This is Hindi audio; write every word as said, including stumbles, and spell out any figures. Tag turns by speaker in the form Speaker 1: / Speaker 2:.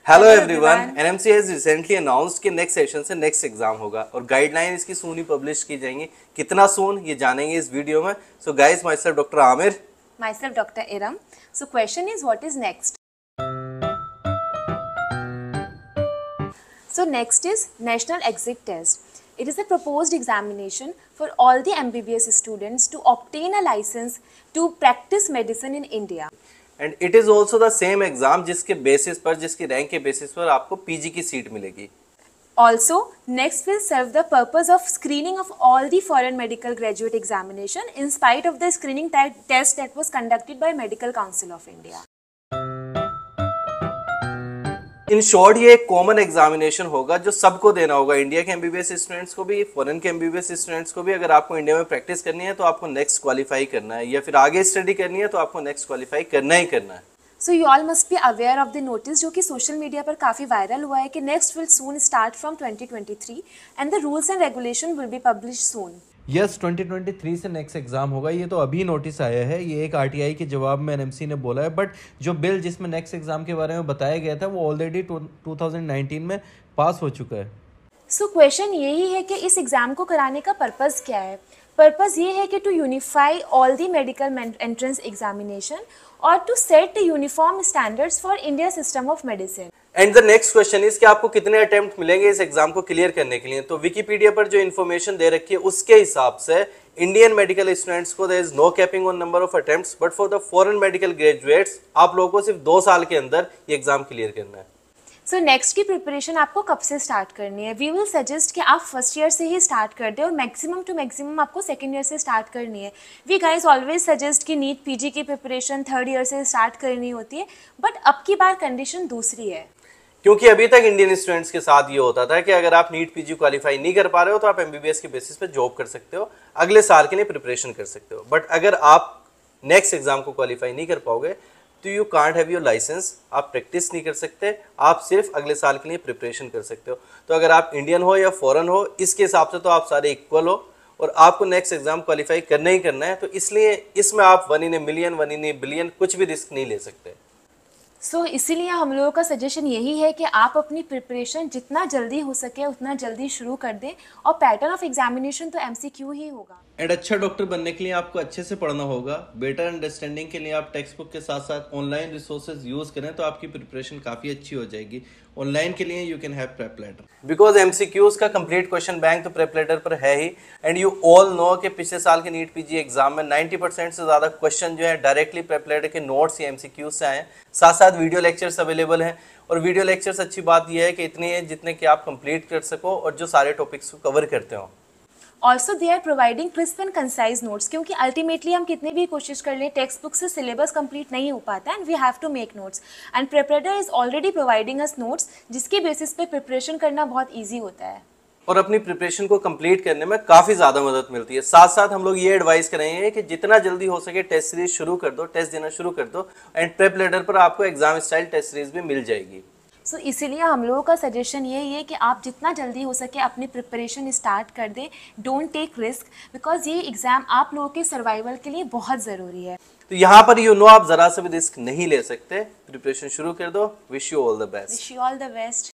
Speaker 1: Hello everyone, NMC has recently announced कि नेक्स्ट सेशन से नेक्स्ट एग्जाम होगा और गाइडलाइन इसकी सून ही पब्लिश की जाएंगी। कितना सून ये जानेंगे इस वीडियो में। So guys, myself doctor Amir,
Speaker 2: myself doctor Iram. So question is what is next? So next is National Exit Test. It is a proposed examination for all the M B B S students to obtain a license to practice medicine in India.
Speaker 1: And it is also the same exam जिसके बेसिस पर, जिसकी रैंक के बेसिस पर आपको पीजी की सीट मिलेगी।
Speaker 2: Also, next will serve the purpose of screening of all the foreign medical graduate examination in spite of the screening test that was conducted by Medical Council of India.
Speaker 1: In short ये एक कॉमन एग्जामिनेशन होगा जो सबको देना होगा, इंडिया के एमबीबीएस स्टूडेंट्स को भी, फॉरेन के एमबीबीएस स्टूडेंट्स को भी। अगर आपको इंडिया में प्रैक्टिस करनी है तो आपको नेक्स्ट क्वालिफाई करना है, या फिर आगे स्टडी करनी है तो आपको नेक्स्ट क्वालिफाई करना ही करना है।
Speaker 2: So you all must be aware of the notice जो कि सोशल मीडिया पर काफ़ी वायरल हुआ है कि next will soon start from twenty twenty three and the rules and regulation will be publish soon.
Speaker 3: Yes, twenty twenty three से नेक्स्ट एग्जाम होगा। ये तो अभी नोटिस आया है, ये एक आरटीआई के जवाब में एनएमसी ने बोला है, बट जो बिल जिसमें नेक्स्ट एग्जाम के बारे में बताया गया था वो ऑलरेडी टू थाउजेंड नाइनटीन में पास हो चुका है।
Speaker 2: सो so, क्वेश्चन यही है कि इस एग्ज़ाम को कराने का पर्पज़ क्या है? पर्पज़ ये है कि to unify all the medical entrance examination और to set uniform standards for India system of medicine.
Speaker 1: And the next question is कि आपको कितने अटेम्प्ट मिलेंगे इस एग्जाम को क्लियर करने के लिए। तो विकिपीडिया पर जो इन्फॉर्मेशन दे रखी है उसके हिसाब से इंडियन मेडिकल स्टूडेंट्स को there is no capping on number of attempts, but for the foreign medical graduates आप लोगों को सिर्फ दो साल के अंदर ये एग्जाम क्लियर करना है।
Speaker 2: सो so, नेक्स्ट की प्रिपरेशन आपको कब से स्टार्ट करनी है? वी विल सजेस्ट कि आप फर्स्ट ईयर से ही स्टार्ट कर दें और मैक्सिमम टू मैक्सिमम आपको सेकंड ईयर से स्टार्ट करनी है। वी गाइस ऑलवेज सजेस्ट कि नीट पीजी की प्रिपरेशन थर्ड ईयर से स्टार्ट करनी होती है, बट अब की बार कंडीशन दूसरी है,
Speaker 1: क्योंकि अभी तक इंडियन स्टूडेंट्स के साथ ये होता था कि अगर आप नीट पीजी क्वालिफाई नहीं कर पा रहे हो तो आप एमबीबीएस के बेसिस पे जॉब कर सकते हो, अगले साल के लिए प्रिपरेशन कर सकते हो। बट अगर आप नेक्स्ट एग्जाम को क्वालिफाई नहीं कर पाओगे तो you can't have your licence, आप प्रैक्टिस नहीं कर सकते, आप सिर्फ अगले साल के लिए प्रिपरेशन कर सकते हो। तो अगर आप इंडियन हो या फॉरेन हो, इसके हिसाब से तो आप सारे इक्वल हो और आपको नेक्स्ट एग्जाम क्वालिफाई करना ही करना है। तो इसलिए इसमें आप one in a million, one in a billion कुछ भी रिस्क नहीं ले सकते।
Speaker 2: सो so, इसीलिए हम लोगों का सजेशन यही है कि आप अपनी प्रिपरेशन जितना जल्दी हो सके उतना जल्दी शुरू कर दें और पैटर्न ऑफ एग्जामिनेशन तो एमसीक्यू ही होगा।
Speaker 3: एंड अच्छा डॉक्टर बनने के लिए आपको अच्छे से पढ़ना होगा। बेटर अंडरस्टैंडिंग के लिए आप टेक्स्ट बुक के साथ साथ ऑनलाइन रिसोर्सेज यूज करें तो आपकी प्रिपरेशन काफी अच्छी हो जाएगी। ऑनलाइन के लिए you can have PrepLadder,
Speaker 1: because MCQs का कंप्लीट क्वेश्चन बैंक तो प्रेपलेटर पर है ही। एंड यू ऑल नो कि पिछले साल के नीट पीजी एग्जाम में नाइंटी परसेंट से ज्यादा क्वेश्चन जो है डायरेक्टली प्रेपलेटर के नोट्स या एमसीक्यूज से आए। साथ साथ वीडियो लेक्चर्स अवेलेबल हैं और वीडियो लेक्चर्स अच्छी बात यह है कि इतनी है जितने कि आप कंप्लीट कर सको और जो सारे टॉपिक्स को कवर करते हो।
Speaker 2: Also they are providing crisp and concise notes, क्योंकि अल्टीमेटली हम कितनी भी कोशिश कर लें टेक्स्ट बुक से सिलेबस कंप्लीट नहीं हो पाता and we have to make notes and PrepLadder is already providing us notes जिसके बेसिस पे प्रिपरेशन करना बहुत ईजी होता है
Speaker 1: और अपनी प्रिपरेशन को कंप्लीट करने में काफ़ी ज़्यादा मदद मिलती है। साथ साथ हम लोग ये एडवाइस करेंगे कि जितना जल्दी हो सके टेस्ट सीरीज शुरू कर दो, टेस्ट देना शुरू कर दो एंड प्रेप लेटर पर आपको एग्जाम स्टाइल टेस्ट सीरीज भी मिल जाएगी।
Speaker 2: सो so, इसीलिए हम लोगों का सजेशन यही है कि आप जितना जल्दी हो सके अपनी प्रिपरेशन स्टार्ट कर दें। डोंट टेक रिस्क, बिकॉज ये एग्ज़ाम आप लोगों के सर्वाइवल के लिए बहुत ज़रूरी है।
Speaker 1: तो यहाँ पर यू नो आप ज़रा सा भी रिस्क नहीं ले सकते, प्रिपरेशन शुरू कर दो। Wish you all the best.
Speaker 2: Wish you all the best.